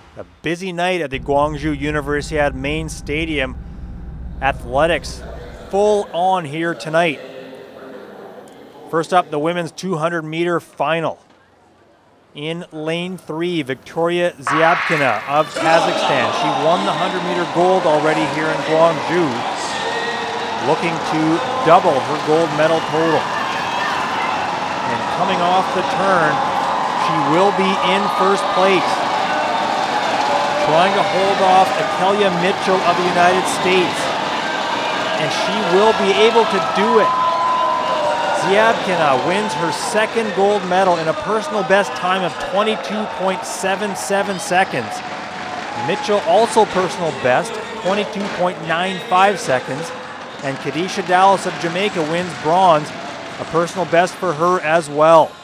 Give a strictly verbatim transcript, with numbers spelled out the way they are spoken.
A busy night at the Gwangju Universiade main stadium. Athletics full on here tonight. First up, the women's two hundred meter final. In lane three, Victoria Zyabkina of Kazakhstan. She won the one hundred meter gold already here in Gwangju, looking to double her gold medal total. And coming off the turn, she will be in first place. Trying to hold off Akelia Mitchell of the United States. And she will be able to do it. Zyabkina wins her second gold medal in a personal best time of twenty-two point seven seven seconds. Mitchell also personal best, twenty-two point nine five seconds. And Kadisha Dallas of Jamaica wins bronze, a personal best for her as well.